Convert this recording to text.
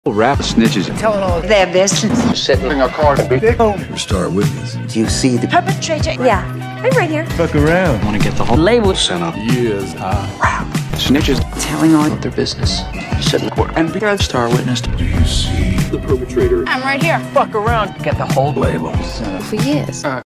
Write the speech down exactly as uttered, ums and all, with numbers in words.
Rapp, Snitches, telling all their business. Sitting in a car to be Your star witness. Do you see the perpetrator? Yeah, I'm right here. Fuck around. want to get the whole label sent up. Years high. Rapp, Snitches, Telling all their business. Sit in the court and be a star witness. Do you see the perpetrator. I'm right here. Fuck around. Get the whole label. For years. Uh,